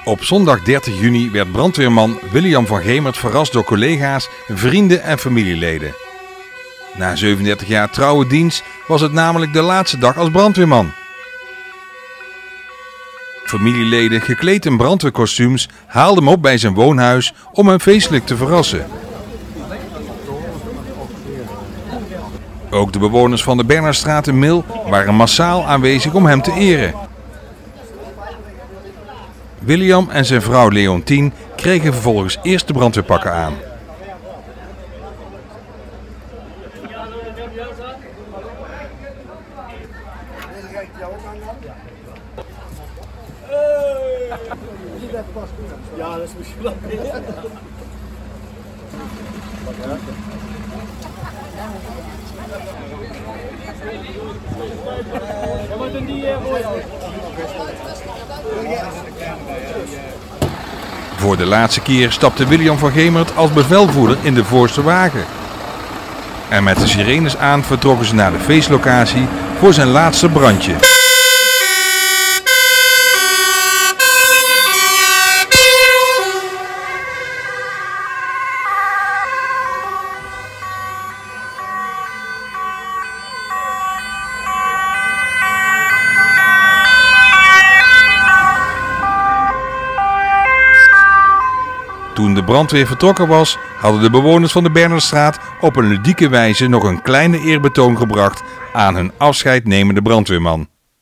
Op zondag 30 juni werd brandweerman William van Gemert verrast door collega's, vrienden en familieleden. Na 37 jaar trouwe dienst was het namelijk de laatste dag als brandweerman. Familieleden gekleed in brandweerkostuums haalden hem op bij zijn woonhuis om hem feestelijk te verrassen. Ook de bewoners van de Bernhardstraat in Mil waren massaal aanwezig om hem te eren. William en zijn vrouw Leontien kregen vervolgens eerst de brandweerpakken aan. Ja, dat is misschien wel. Voor de laatste keer stapte William van Gemert als bevelvoerder in de voorste wagen. En met de sirenes aan vertrokken ze naar de feestlocatie voor zijn laatste brandje. Toen de brandweer vertrokken was, hadden de bewoners van de Bernhardstraat op een ludieke wijze nog een kleine eerbetoon gebracht aan hun afscheidnemende brandweerman.